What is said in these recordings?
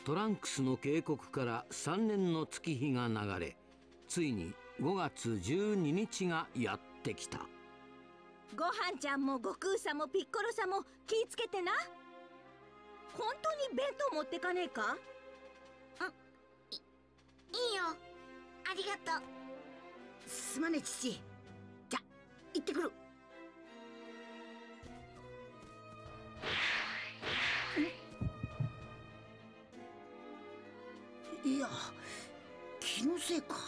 トランクスの警告から3年の月日が流れ、ついに5月12日がやってきた。 ごはんちゃんも悟空さんもピッコロさんも気ぃつけてな。本当に弁当持ってかねえか？ いいよ、ありがとう。 すまねえ父。じゃ行ってくる。いや、気のせいか。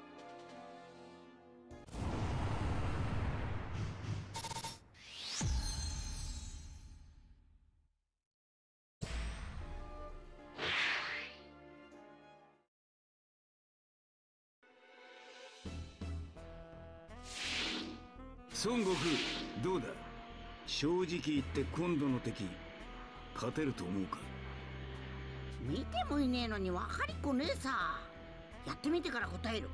孫悟空、どうだ。正直言って今度の敵勝てると思うか？ 見てもいねえのに分かりっこねえさ。やってみてから答える。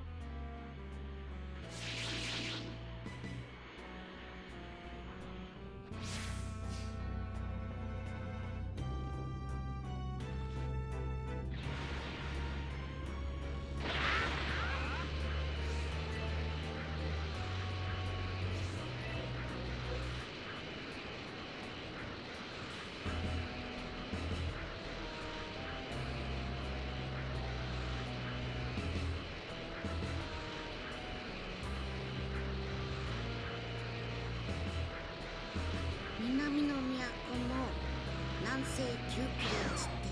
南の都の南西9キロ地って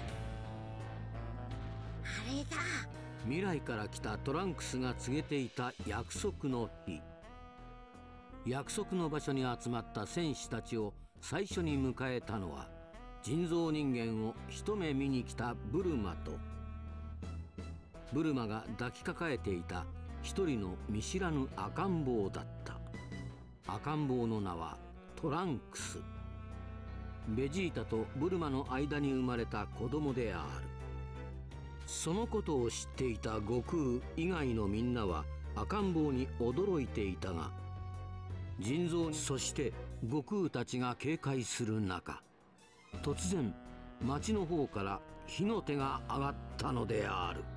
あれだ。 未来から来たトランクスが告げていた約束の日。約束の場所に集まった戦士たちを最初に迎えたのは、人造人間を一目見に来たブルマと、ブルマが抱きかかえていた一人の見知らぬ赤ん坊だった。赤ん坊の名はトランクス。ベジータとブルマの間に生まれた子供である。そのことを知っていた悟空以外のみんなは赤ん坊に驚いていたが、人造そして悟空たちが警戒する中、突然町の方から火の手が上がったのである。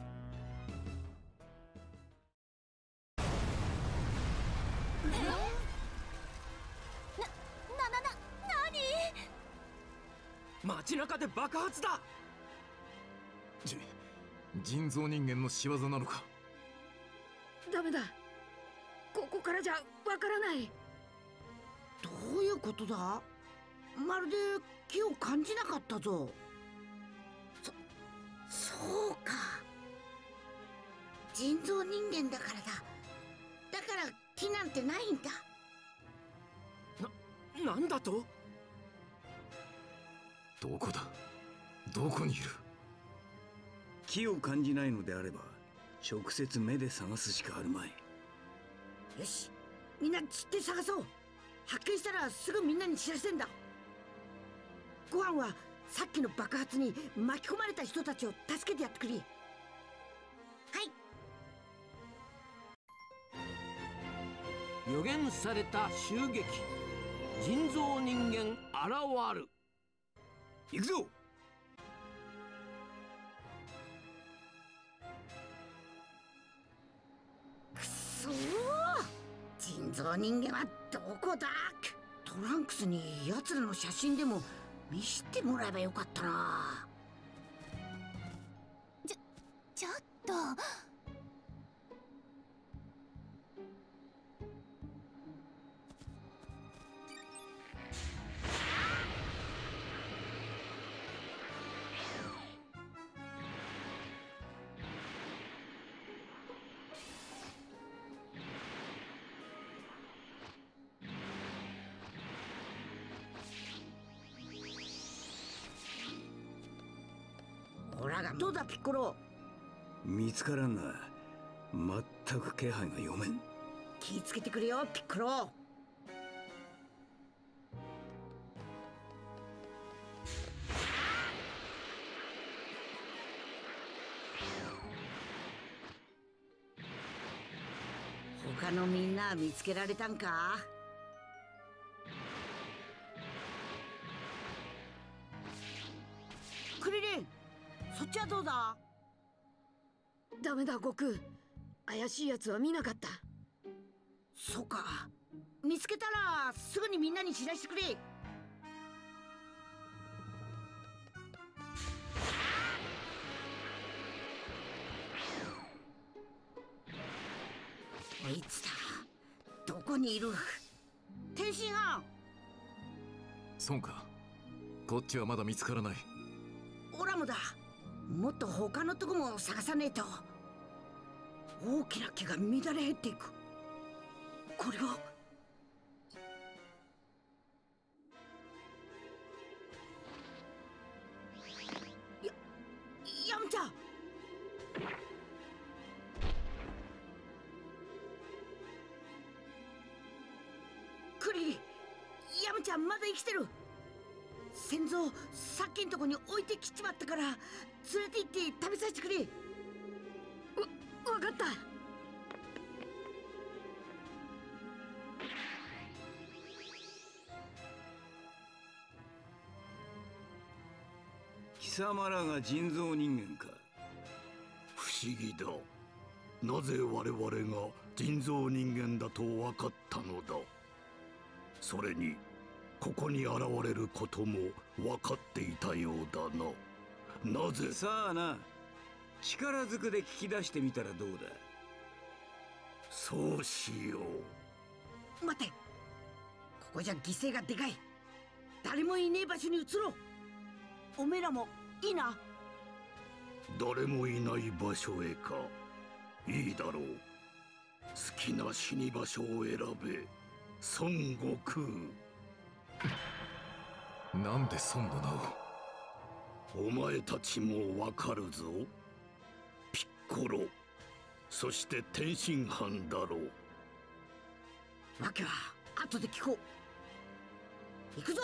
街中で爆発だ。 人造人間の仕業なのか？ ダメだ、ここからじゃわからない。どういうことだ？まるで気を感じなかったぞ。そうか、人造人間だからだ。だから気なんてないんだ。 なんだと？ どこだ？どこにいる？ 気を感じないのであれば直接目で探すしかあるまい。 よし、みんな散って探そう。発見したらすぐみんなに知らせんだ。ご飯はさっきの爆発に巻き込まれた人たちを助けてやってくれ。はい。 予言された襲撃。人造人間現る。 行くぞ。 くそー、人造人間はどこだ？トランクスに奴らの写真でも見せてもらえばよかったな。 ちょっと。 ほらがどうだピッコロ？ 見つからんな。全く気配が読めん。 気ぃつけてくれよピッコロ。他のみんな見つけられたんか？クリリン、 そっちはどうだ？ ダメだ悟空、怪しいやつは見なかった。 そうか、見つけたらすぐにみんなに知らせてくれ。あいつだ、どこにいる？天津飯。 孫か、こっちはまだ見つからない。 オラもだ。もっと他のとこも探さねえと。大きな木が乱れ減っていく。これはヤムチャ。クリリ、ヤムちゃんまだ生きてる。先祖さっきんとこに置いてきちまったから連れて行って食べさせてくれ。 わかった。 貴様らが人造人間か。 不思議だ。なぜ我々が人造人間だと分かったのだ。それにここに現れることも分かっていたようだな。なぜ？ さあな、力ずくで聞き出してみたらどうだ。 そうしよう。待て、ここじゃ犠牲がでかい。誰もいねえ場所に移ろう。おめえらもいいな。 誰もいない場所へか。いいだろう。好きな死に場所を選べ、孫悟空。 なんで孫の名を？ お前たちもわかるぞ。ピッコロ、そして天津飯だろう。わけは後で聞こう。行くぞ。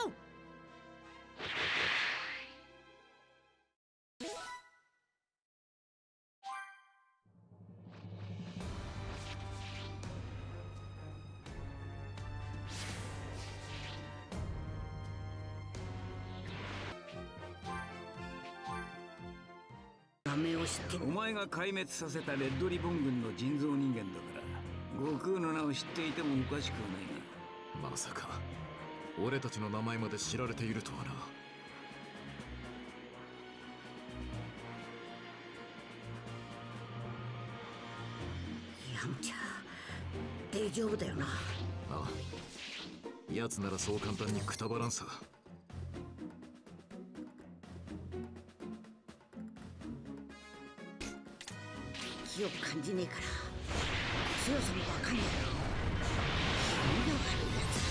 お前が壊滅させたレッドリボン軍の人造人間だから悟空の名を知っていてもおかしくはないな。まさか俺たちの名前まで知られているとはな。 ヤムチャ、大丈夫だよな。 ああ、奴ならそう簡単にくたばらんさ。 気を感じねえから強さもわかんねえ。気味が悪いやつ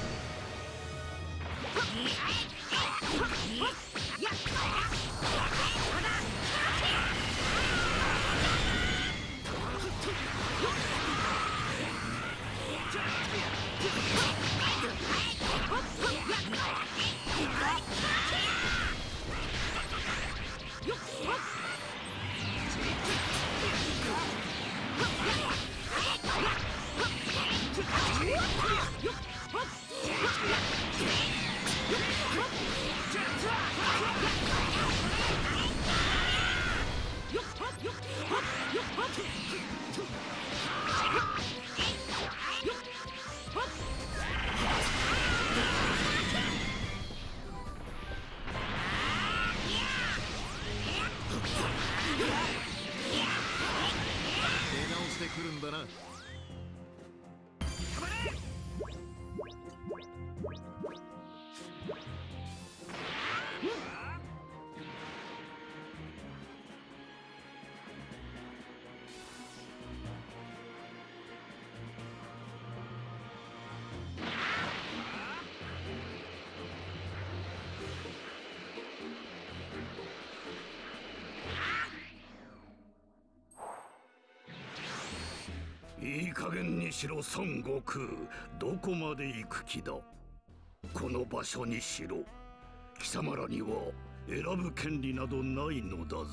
いい加減にしろ孫悟空。どこまで行く気だ。この場所にしろ。貴様らには選ぶ権利などないのだぞ。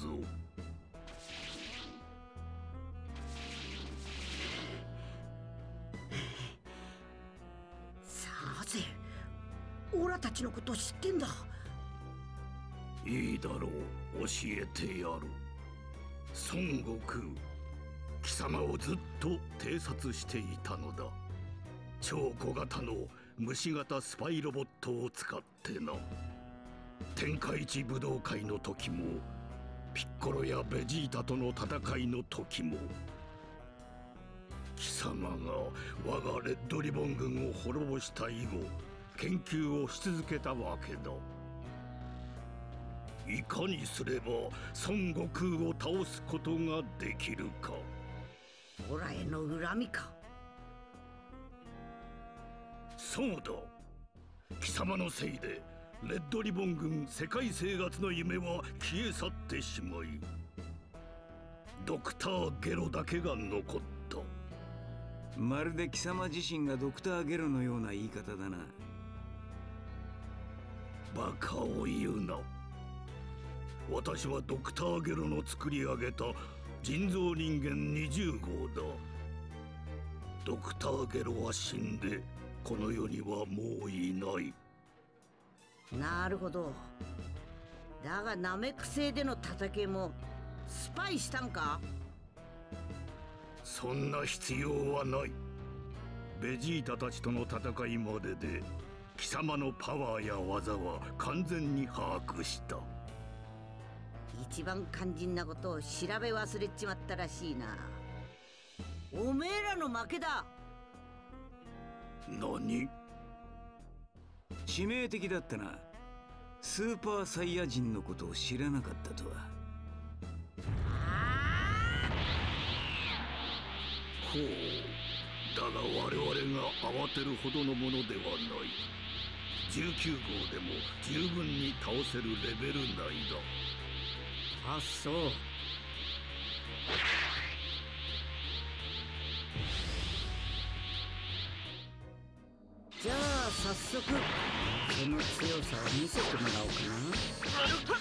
さぜオラたちのことを知ってんだ。 いいだろう、教えてやる。孫悟空、貴様をずっと偵察していたのだ。超小型の虫型スパイロボットを使ってな。天下一武道会の時も、ピッコロやベジータとの戦いの時も、貴様が我がレッドリボン軍を滅ぼした以後、研究をし続けたわけだ。いかにすれば孫悟空を倒すことができるか。 オラへの恨みか。 そうだ、貴様のせいでレッドリボン軍世界征伐の夢は消え去ってしまい、ドクターゲロだけが残った。 まるで貴様自身がドクターゲロのような言い方だな。 バカを言うな。私はドクターゲロの作り上げた人造人間20号だ。ドクターゲロは死んでこの世にはもういない。 なるほど。だがナメック星での戦いもスパイしたんか。 そんな必要はない。ベジータたちとの戦いまでで貴様のパワーや技は完全に把握した。 一番肝心なことを調べ忘れちまったらしいな。おめえらの負けだ。 何？ 致命的だったな。スーパーサイヤ人のことを知らなかったとは。 ほう。だが我々が慌てるほどのものではない。19号でも十分に倒せるレベル内だ。 あ、そう。じゃあ早速その強さを見せてもらおうかな。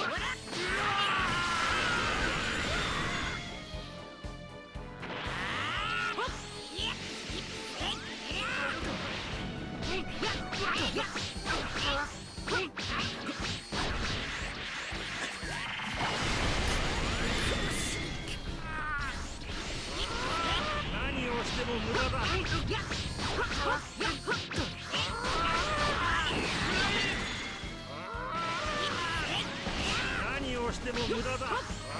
何をしても無駄だ。何をしても無駄だ。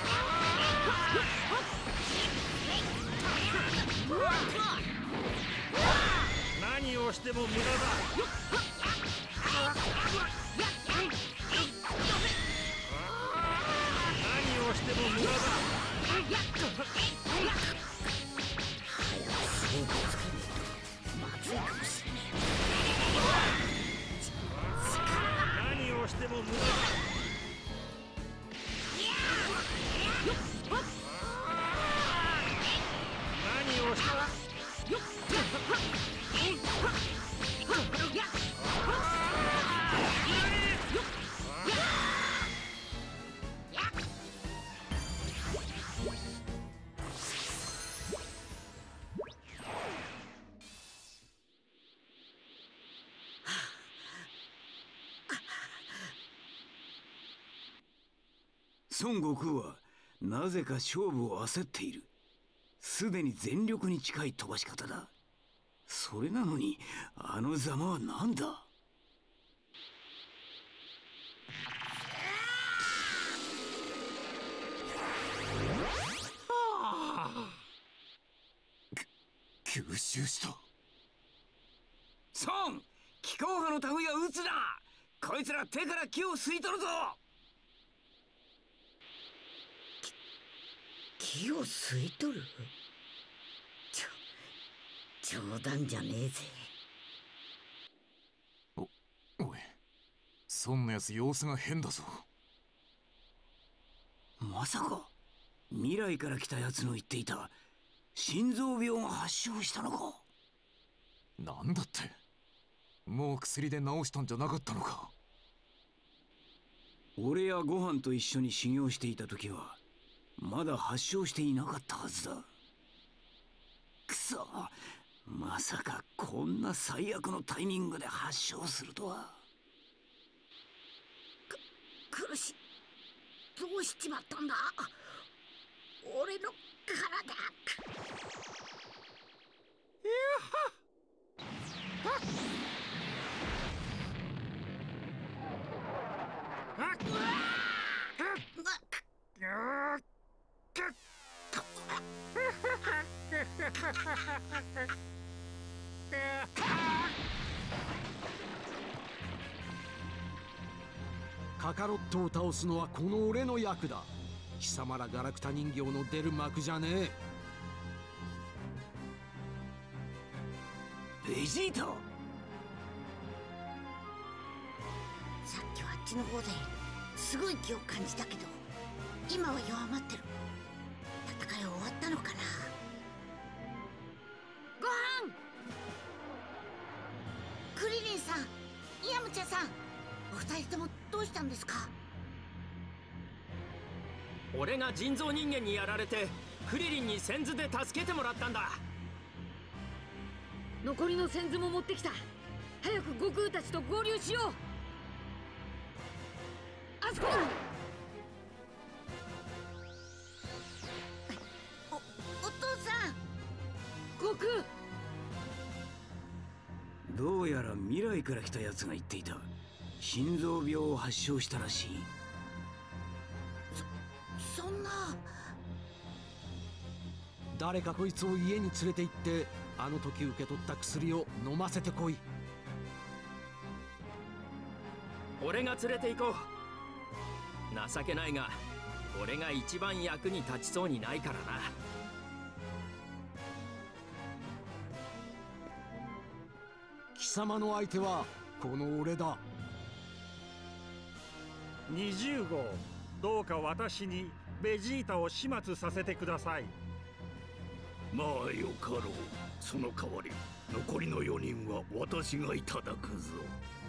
何をしても無駄だ。何をしても無駄だ。何をしても無駄だ。何をしても孫悟空はなぜか勝負を焦っている。すでに全力に近い飛ばし方だ。それなのにあのざまは何だ。 吸収した。 孫、気候派の類は撃つな。こいつら手から木を吸い取るぞ。 木を吸い取る？冗談じゃねえぜ。 おい、孫のやつ様子が変だぞ。 まさか未来から来たやつの言っていた心臓病が発症したのか。 なんだって、もう薬で治したんじゃなかったのか。 俺やご飯と一緒に修行していた時はまだ発症していなかったはずだ。くそ、まさかこんな最悪のタイミングで発症するとは。 苦しい。どうしちまったんだ俺の体。 カカロットを倒すのはこの俺の役だ。貴様らガラクタ人形の出る幕じゃねえ。 ベジータ、 さっきはあっちの方ですごい気を感じたけど、今は弱まってる。戦い終わったのかな。ご飯。クリリンさん、イヤムチャさん、お二人ともどうしたんですか？ 俺が人造人間にやられてクリリンに先頭で助けてもらったんだ。 残りの先頭も持ってきた。早く悟空たちと合流しよう。あそこだ。 お父さん。 悟空。 どうやら未来から来たやつが言っていた。心臓病を発症したらしい。 そんな。 誰かこいつを家に連れて行って、あの時受け取った薬を飲ませてこい。 俺が連れて行こう。情けないが俺が一番役に立ちそうにないからな。 貴様の相手はこの俺だ。 20号、どうか私にベジータを始末させてください。 まあよかろう。その代わり残りの4人は私がいただくぞ。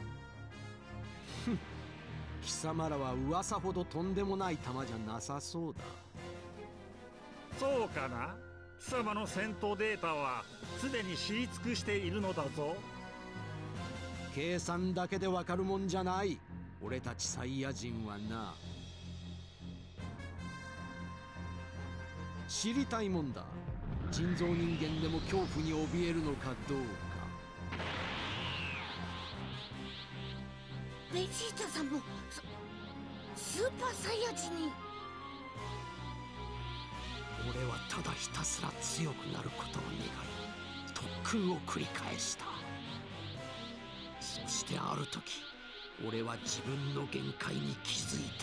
貴様らは噂ほどとんでもない玉じゃなさそうだ。 そうかな。貴様の戦闘データはすでに知り尽くしているのだぞ。 計算だけでわかるもんじゃない。俺たちサイヤ人はな。知りたいもんだ。人造人間でも恐怖に怯えるのかどうか。 ベジータさんもスーパーサイヤ人に。 俺はただひたすら強くなることを願い、特訓を繰り返した。そしてある時、俺は自分の限界に気づいた。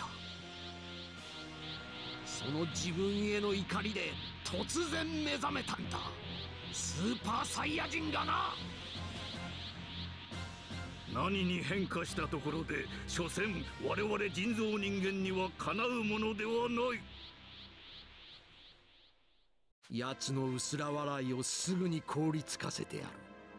その自分への怒りで突然目覚めたんだ。スーパーサイヤ人がな。 何に変化したところで所詮我々人造人間にはかなうものではない。 奴の薄ら笑いをすぐに凍りつかせてやる。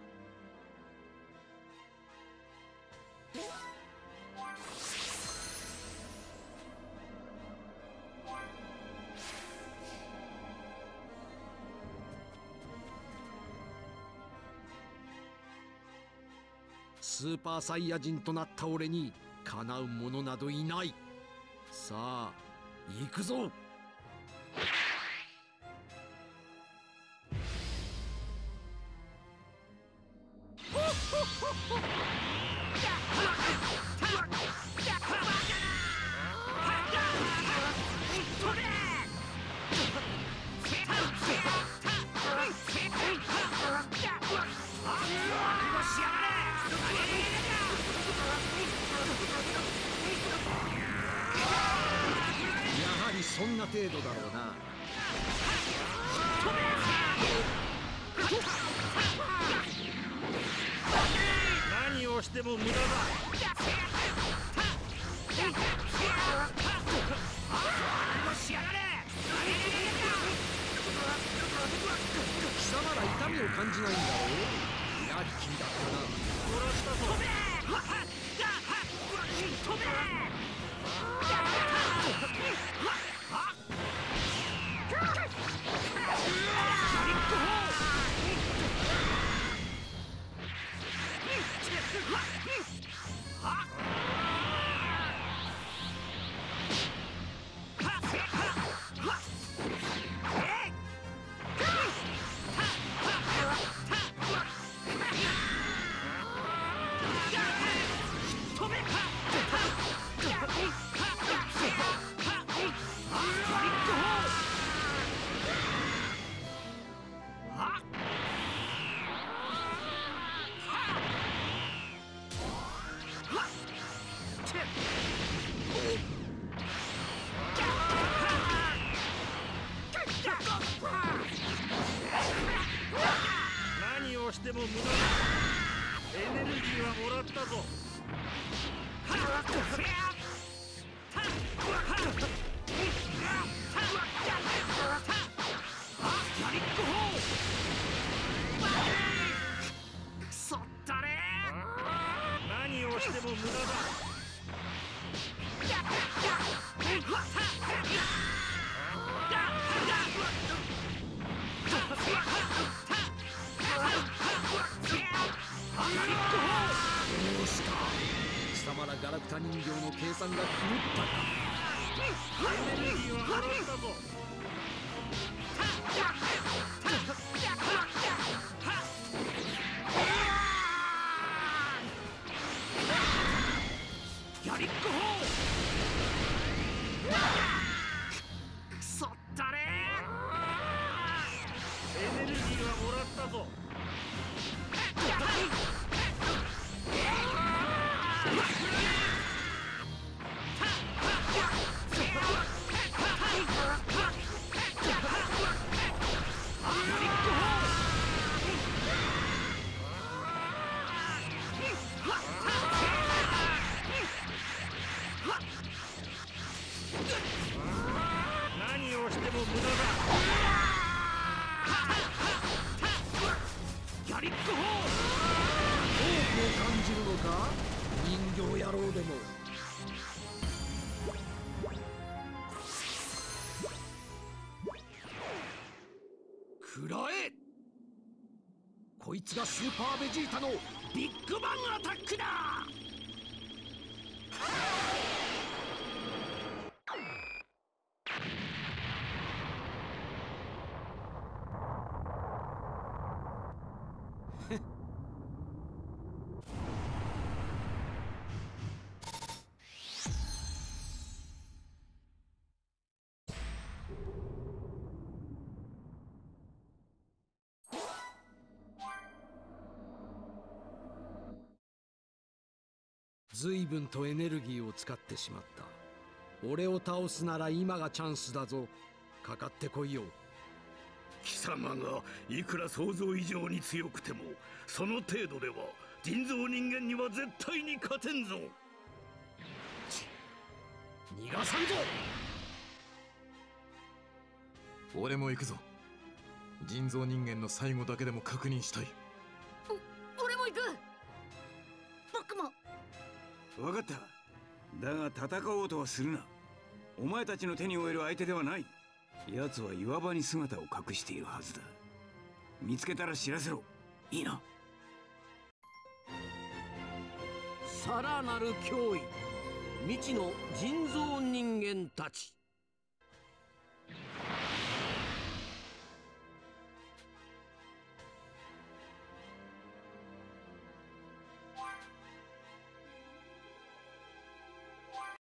スーパーサイヤ人となった俺にかなう者などいない。さあ行くぞ。そんな程度だろうな。 何をしても無駄だ。 貴様ら痛みを感じないんだろう。やりきりだったな。 殺したぞ。 何をしても無駄だ。エネルギーはもらったぞ。 くそったれ。 何をしても無駄だ。 どうした？貴様らガラクタ人形の計算が狂ったか。 エネルギーはもらったぞ。 やりっこくそったれ。 エネルギーはもらったぞ。何をしても無駄だ。 やりっこ多くを感じるのか、人形野郎でも。食らえ。こいつがスーパーベジータのビッグバンアタックだ。随分とエネルギーを使ってしまった。俺を倒すなら今がチャンスだぞ。かかってこいよ。 貴様がいくら想像以上に強くても、その程度では人造人間には絶対に勝てんぞ。 逃がさんぞ。 俺も行くぞ。人造人間の最後だけでも確認したい。 俺も行く。 僕も。 分かった。だが戦おうとはするな。お前たちの手に負える相手ではない。奴は岩場に姿を隠しているはずだ。見つけたら知らせろ。いいな。 さらなる脅威、未知の人造人間たち。